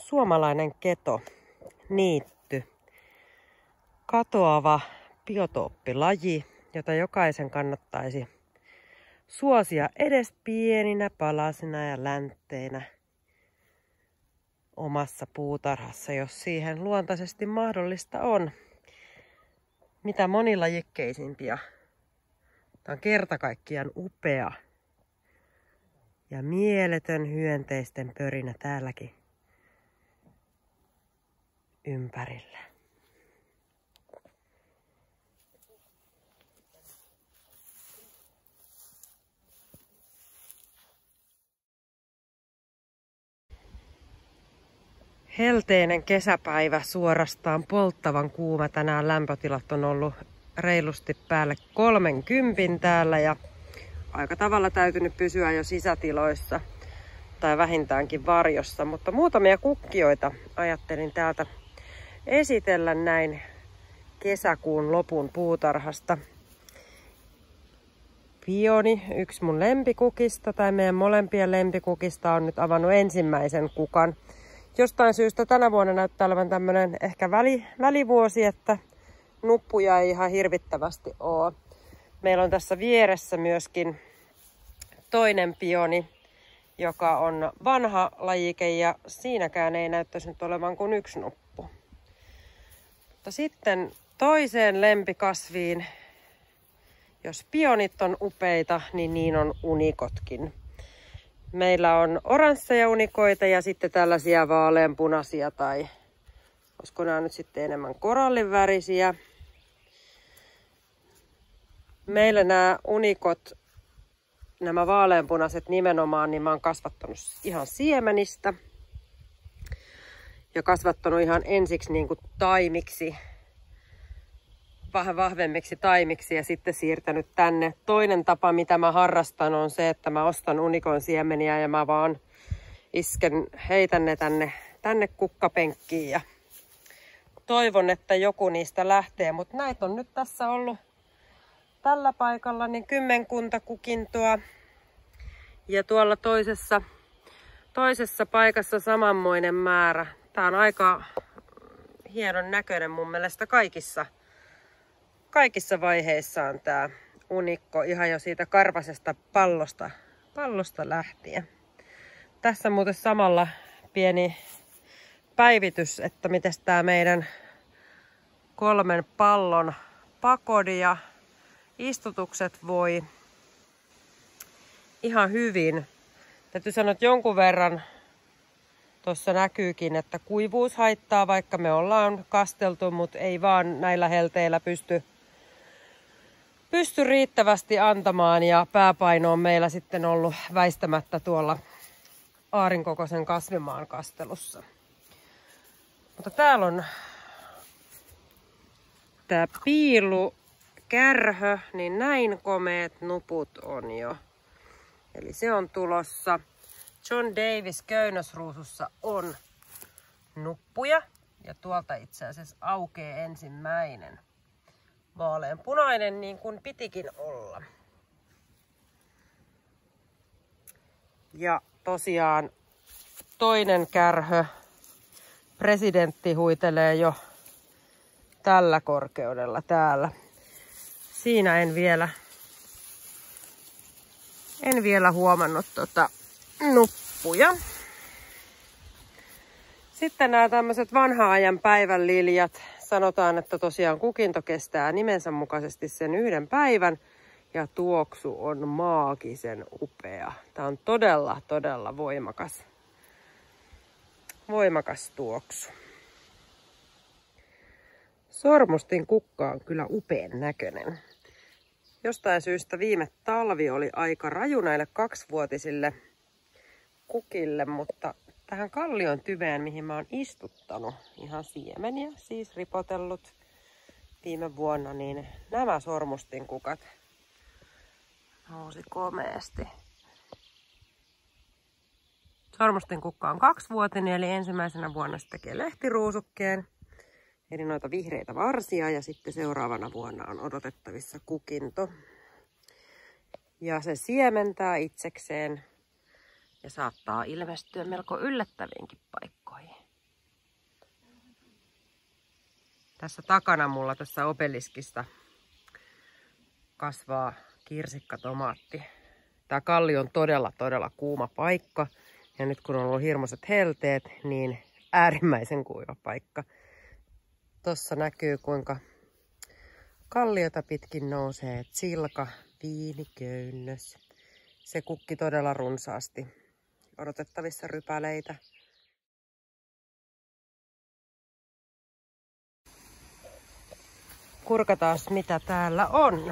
Suomalainen keto, niitty, katoava biotooppilaji, jota jokaisen kannattaisi suosia edes pieninä palasina ja läntteinä omassa puutarhassa, jos siihen luontaisesti mahdollista on. Mitä monilajikkeisimpia. Tämä on kerta kaikkiaan upea ja mieletön hyönteisten pörinä täälläkin ympärillä. Helteinen kesäpäivä, suorastaan polttavan kuuma. Tänään lämpötilat on ollut reilusti päälle 30 täällä ja aika tavalla täytynyt pysyä jo sisätiloissa tai vähintäänkin varjossa. Mutta muutamia kukkioita ajattelin täältä esitellä näin kesäkuun lopun puutarhasta. Pioni, yksi mun lempikukista tai meidän molempien lempikukista, on nyt avannut ensimmäisen kukan. Jostain syystä tänä vuonna näyttää olevan tämmönen ehkä välivuosi, että nuppuja ei ihan hirvittävästi ole. Meillä on tässä vieressä myöskin toinen pioni, joka on vanha lajike ja siinäkään ei näyttäisi nyt olevan kuin yksi nuppu. Mutta sitten toiseen lempikasviin, jos pionit on upeita, niin on unikotkin. Meillä on oransseja unikoita ja sitten tällaisia vaaleanpunaisia tai olisiko nämä nyt sitten enemmän korallinvärisiä. Meillä nämä unikot, nämä vaaleanpunaiset nimenomaan, niin mä oon kasvattanut ihan siemenistä. Ja kasvattanut ihan ensiksi niin kuin taimiksi, vähän vahvemmiksi taimiksi ja sitten siirtänyt tänne. Toinen tapa, mitä mä harrastan, on se, että mä ostan unikon siemeniä ja mä vaan heitän ne tänne kukkapenkkiin ja toivon, että joku niistä lähtee. Mutta näitä on nyt tässä ollut tällä paikalla niin 10 kukintoa ja tuolla toisessa paikassa samanmoinen määrä. Tää on aika hienon näköinen mun mielestä kaikissa vaiheissaan tää unikko, ihan jo siitä karvasesta pallosta lähtien. Tässä muuten samalla pieni päivitys, että miten tää meidän 3 pallon pakodi ja istutukset voi ihan hyvin. Täytyy sanoa, että jonkun verran tuossa näkyykin, että kuivuus haittaa, vaikka me ollaan kasteltu, mutta ei vaan näillä helteillä pysty riittävästi antamaan ja pääpaino on meillä sitten ollut väistämättä tuolla aarinkokoisen kasvimaan kastelussa. Mutta täällä on tää piilukärhö, niin näin komeet nuput on jo. Eli se on tulossa. John Davis köynnösruusussa on nuppuja ja tuolta itse asiassa aukeaa ensimmäinen. Vaaleanpunainen niin kuin pitikin olla. Ja tosiaan toinen kärhö, presidentti, huitelee jo tällä korkeudella täällä. Siinä en vielä huomannut nuppuja. Sitten nämä tämmöiset vanhan ajan päivän liljat. Sanotaan, että tosiaan kukinto kestää nimensä mukaisesti sen 1 päivän ja tuoksu on maagisen upea. Tämä on todella voimakas tuoksu. Sormustin kukka on kyllä upean näköinen. Jostain syystä viime talvi oli aika raju näille 2-vuotisille kukille, mutta tähän kallion tyveen, mihin mä oon istuttanut ihan siemeniä, siis ripotellut viime vuonna, niin nämä sormustinkukat nousi komeasti. Sormustinkukka on 2-vuotinen, eli ensimmäisenä vuonna se tekee lehtiruusukkeen, eli noita vihreitä varsia, ja sitten seuraavana vuonna on odotettavissa kukinto. Ja se siementää itsekseen ja saattaa ilmestyä melko yllättäviinkin paikkoihin. Tässä takana mulla tässä obeliskista kasvaa kirsikkatomaatti. Tää kallio on todella kuuma paikka. Ja nyt kun on ollut hirmuiset helteet, niin äärimmäisen kuiva paikka. Tossa näkyy kuinka kalliota pitkin nousee silka, viiniköynnös. Se kukki todella runsaasti. Odotettavissa rypäleitä. Kurkataan mitä täällä on.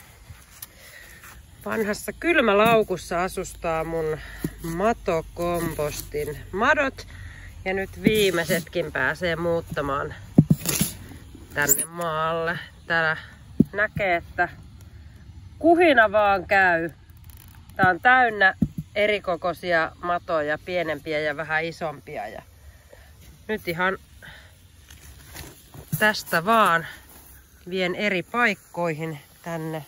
Vanhassa kylmälaukussa asustaa mun matokompostin madot. Ja nyt viimeisetkin pääsee muuttamaan tänne maalle. Täällä näkee, että kuhina vaan käy. Tää on täynnä erikokoisia matoja, pienempiä ja vähän isompia. Ja nyt ihan tästä vaan vien eri paikkoihin tänne.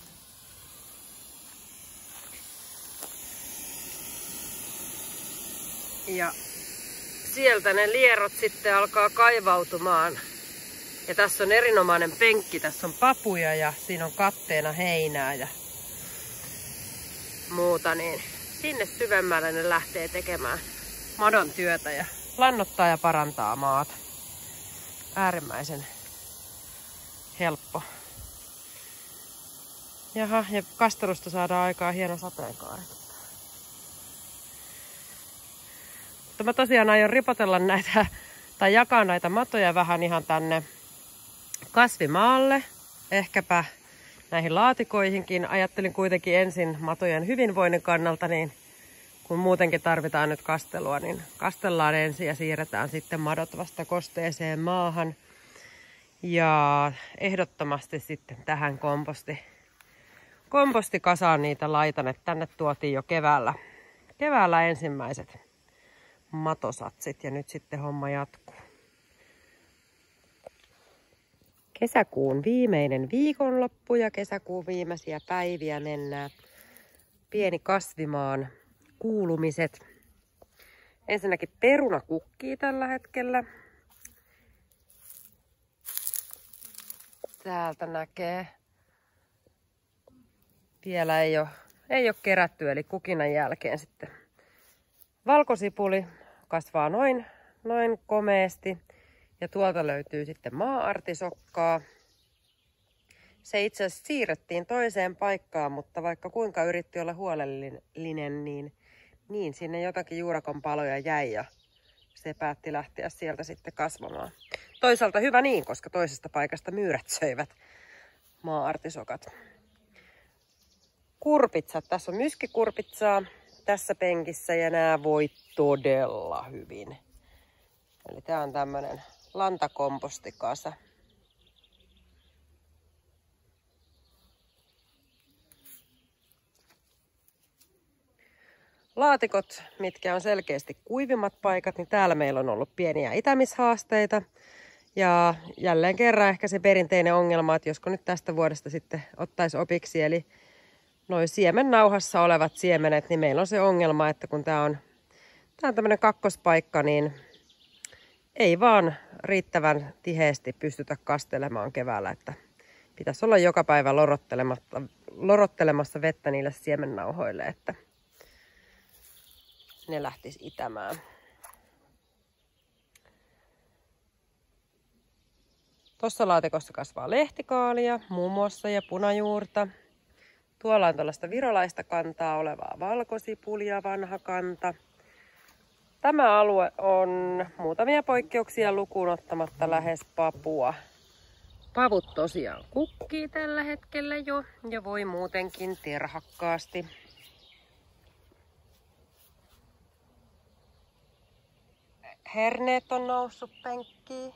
Ja sieltä ne lierot sitten alkaa kaivautumaan. Ja tässä on erinomainen penkki, tässä on papuja ja siinä on katteena heinää ja muuta, niin sinne syvemmälle ne lähtee tekemään madon työtä ja lannoittaa ja parantaa maata. Äärimmäisen helppo. Jaha, ja kastelusta saadaan aikaan hieno sateenkaari. Mutta mä tosiaan aion ripotella näitä, tai jakaa näitä matoja vähän ihan tänne kasvimaalle. Ehkäpä näihin laatikoihinkin. Ajattelin kuitenkin ensin matojen hyvinvoinnin kannalta, niin kun muutenkin tarvitaan nyt kastelua, niin kastellaan ensin ja siirretään sitten madot vasta kosteeseen maahan. Ja ehdottomasti sitten tähän kompostikasaan niitä laitan, että tänne tuotiin jo keväällä ensimmäiset matosatsit ja nyt sitten homma jatkuu. Kesäkuun viimeinen viikonloppu ja kesäkuun viimeisiä päiviä mennään. Pieni kasvimaan kuulumiset. Ensinnäkin peruna kukkii tällä hetkellä. Täältä näkee. Vielä ei ole kerätty, eli kukinan jälkeen sitten. Valkosipuli kasvaa noin komeasti. Ja tuolta löytyy sitten maa-artisokkaa. Se itse asiassa siirrettiin toiseen paikkaan, mutta vaikka kuinka yritti olla huolellinen, niin sinne jotakin juurakon paloja jäi ja se päätti lähteä sieltä sitten kasvamaan. Toisaalta hyvä niin, koska toisesta paikasta myyrät söivät maa-artisokat. Kurpitsat. Tässä on myskikurpitsaa tässä penkissä ja nämä voi todella hyvin. Eli tää on tämmönen lantakompostikasa. Laatikot, mitkä on selkeästi kuivimmat paikat, niin täällä meillä on ollut pieniä itämishaasteita. Ja jälleen kerran ehkä se perinteinen ongelma, että josko nyt tästä vuodesta sitten ottaisi opiksi. Eli noi siemennauhassa olevat siemenet, niin meillä on se ongelma, että kun tää on tämmönen kakkospaikka, niin ei vaan riittävän tiheesti pystytä kastelemaan keväällä, että pitäisi olla joka päivä lorottelemassa vettä niille siemennauhoille, että ne lähtisi itämään. Tuossa laatikossa kasvaa lehtikaalia muun muassa ja punajuurta. Tuolla on tällaista virolaista kantaa olevaa valkosipulia, vanha kanta. Tämä alue on muutamia poikkeuksia lukuun ottamatta lähes papua. Pavut tosiaan kukkii tällä hetkellä jo ja voi muutenkin terhakkaasti. Herneet on noussut penkkiin.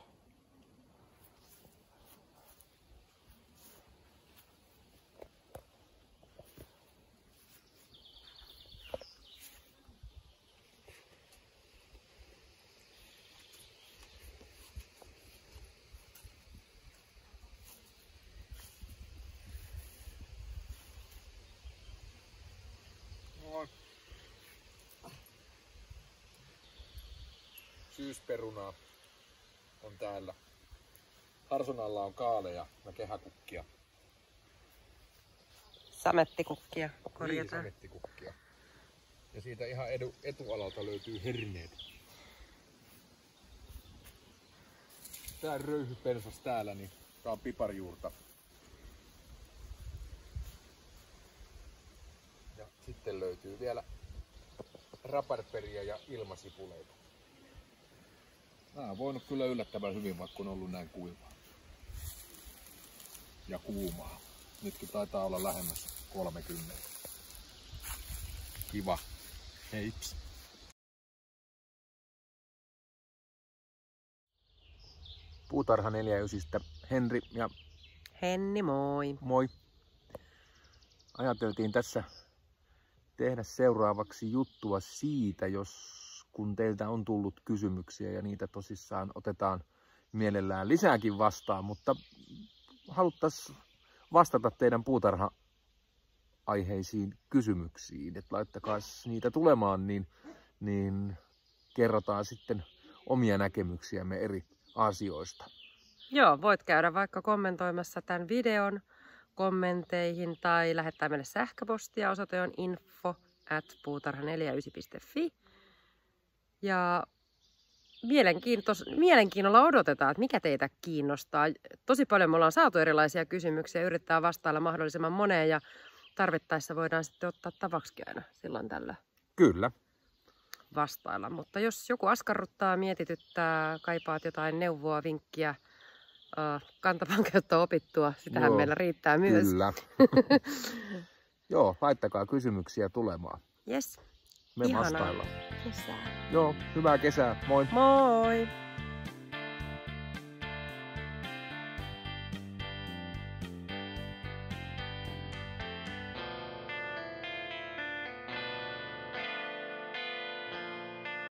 Syysperunaa on täällä Harson alla on kaaleja ja kehäkukkia. Samettikukkia korjataan. Niin, samettikukkia. Ja siitä ihan etualalta löytyy herneet. Tää röyhypensas täällä, niin tää on piparjuurta. Ja sitten löytyy vielä raparperia ja ilmasipuleita. Nää on voinut kyllä yllättävän hyvin, vaikka on ollut näin kuivaa. Ja kuumaa. Nytkin taitaa olla lähemmäs 30. Kiva. Heips. Puutarha 49 Henri ja Henni, moi. moi. Ajateltiin tässä tehdä seuraavaksi juttua siitä, kun teiltä on tullut kysymyksiä ja niitä tosissaan otetaan mielellään lisääkin vastaan, mutta haluttaisiin vastata teidän puutarha-aiheisiin kysymyksiin, että laittakaa niitä tulemaan, niin kerrotaan sitten omia näkemyksiämme eri asioista. Joo, voit käydä vaikka kommentoimassa tämän videon kommenteihin tai lähettää meille sähköpostia. Osoite on info@puutarha49.fi. Ja mielenkiinnolla odotetaan, että mikä teitä kiinnostaa. Tosi paljon me ollaan saatu erilaisia kysymyksiä ja yrittää vastailla mahdollisimman moneen ja tarvittaessa voidaan sitten ottaa tavaksikin aina silloin tällä. Kyllä. Vastailla, mutta jos joku askarruttaa, mietityttää, kaipaat jotain neuvoa, vinkkiä, kantapään käyttöä opittua, sitähän meillä riittää myös. Kyllä. Joo, laittakaa kysymyksiä tulemaan. Yes. Me vastaillaan. Kesää. Joo, hyvää kesää. Moi. Moi.